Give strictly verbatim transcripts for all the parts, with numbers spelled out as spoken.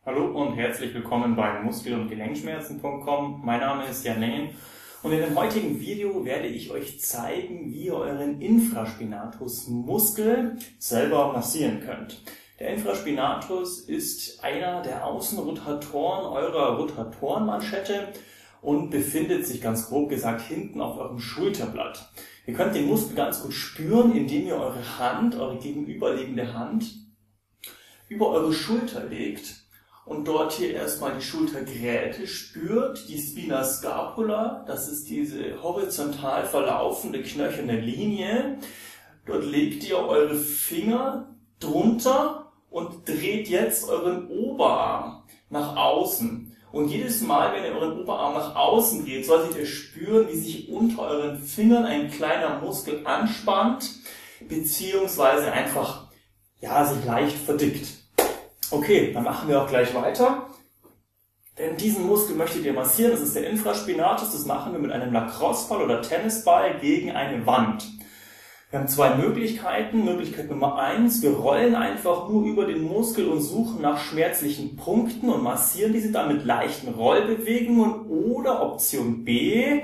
Hallo und herzlich willkommen bei Muskel- und Gelenkschmerzen punkt com. Mein Name ist Jan Lengen und in dem heutigen Video werde ich euch zeigen, wie ihr euren Infraspinatus-Muskel selber massieren könnt. Der Infraspinatus ist einer der Außenrotatoren eurer Rotatorenmanschette und befindet sich ganz grob gesagt hinten auf eurem Schulterblatt. Ihr könnt den Muskel ganz gut spüren, indem ihr eure Hand, eure gegenüberliegende Hand, über eure Schulter legt und dort hier erstmal die Schultergräte spürt, die Spina scapula, das ist diese horizontal verlaufende knöcherne Linie. Dort legt ihr eure Finger drunter und dreht jetzt euren Oberarm nach außen. Und jedes Mal, wenn ihr euren Oberarm nach außen dreht, solltet ihr spüren, wie sich unter euren Fingern ein kleiner Muskel anspannt, beziehungsweise einfach, ja, sich leicht verdickt. Okay, dann machen wir auch gleich weiter. Denn diesen Muskel möchtet ihr massieren, das ist der Infraspinatus, das machen wir mit einem Lacrosse-Ball oder Tennisball gegen eine Wand. Wir haben zwei Möglichkeiten. Möglichkeit Nummer eins, wir rollen einfach nur über den Muskel und suchen nach schmerzlichen Punkten und massieren diese dann mit leichten Rollbewegungen. Oder Option B,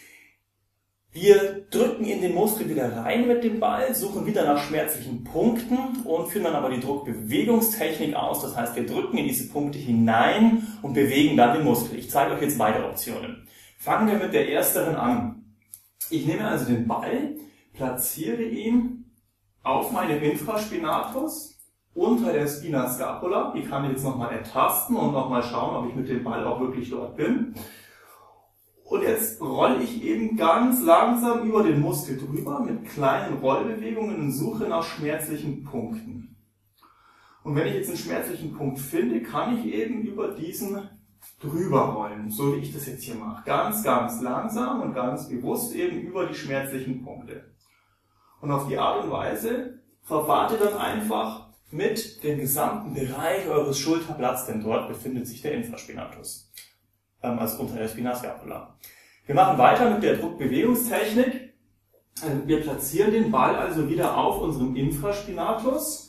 wir drücken in den Muskel wieder rein mit dem Ball, suchen wieder nach schmerzlichen Punkten und führen dann aber die Druckbewegungstechnik aus. Das heißt, wir drücken in diese Punkte hinein und bewegen dann den Muskel. Ich zeige euch jetzt beide Optionen. Fangen wir mit der ersteren an. Ich nehme also den Ball, platziere ihn auf meinem Infraspinatus unter der Spina scapula. Die kann ich jetzt nochmal ertasten und nochmal schauen, ob ich mit dem Ball auch wirklich dort bin. Und jetzt rolle ich eben ganz langsam über den Muskel drüber mit kleinen Rollbewegungen und suche nach schmerzlichen Punkten. Und wenn ich jetzt einen schmerzlichen Punkt finde, kann ich eben über diesen drüber rollen, so wie ich das jetzt hier mache. Ganz, ganz langsam und ganz bewusst eben über die schmerzlichen Punkte. Und auf die Art und Weise verfahrt ihr dann einfach mit dem gesamten Bereich eures Schulterblatts, denn dort befindet sich der Infraspinatus. Also unter der Spina scapula. Wir machen weiter mit der Druckbewegungstechnik. Wir platzieren den Ball also wieder auf unserem Infraspinatus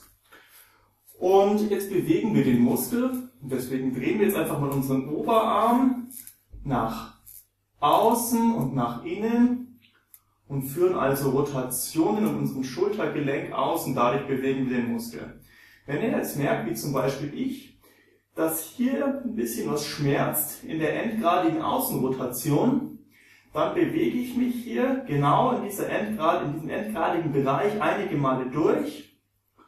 und jetzt bewegen wir den Muskel. Deswegen drehen wir jetzt einfach mal unseren Oberarm nach außen und nach innen und führen also Rotationen in unserem Schultergelenk aus und dadurch bewegen wir den Muskel. Wenn ihr jetzt merkt, wie zum Beispiel ich, dass hier ein bisschen was schmerzt in der endgradigen Außenrotation, dann bewege ich mich hier genau in, dieser Endgrad, in diesem endgradigen Bereich einige Male durch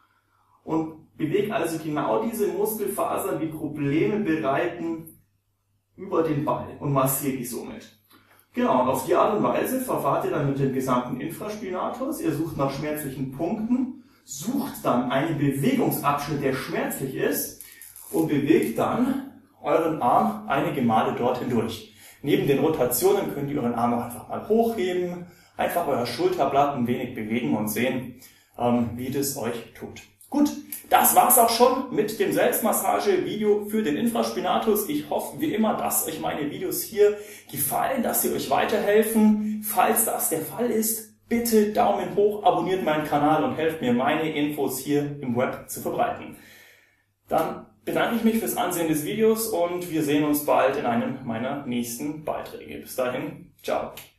und bewege also genau diese Muskelfasern, die Probleme bereiten, über den Ball und massiere die somit. Genau, und auf die Art und Weise verfahrt ihr dann mit dem gesamten Infraspinatus. Ihr sucht nach schmerzlichen Punkten, sucht dann einen Bewegungsabschnitt, der schmerzlich ist, und bewegt dann euren Arm einige Male dort hindurch. Neben den Rotationen könnt ihr euren Arm auch einfach mal hochheben, einfach euer Schulterblatt ein wenig bewegen und sehen, ähm, wie das euch tut. Gut, das war's auch schon mit dem Selbstmassage-Video für den Infraspinatus. Ich hoffe wie immer, dass euch meine Videos hier gefallen, dass sie euch weiterhelfen. Falls das der Fall ist, bitte Daumen hoch, abonniert meinen Kanal und helft mir, meine Infos hier im Web zu verbreiten. Dann bedanke ich mich fürs Ansehen des Videos und wir sehen uns bald in einem meiner nächsten Beiträge. Bis dahin, ciao.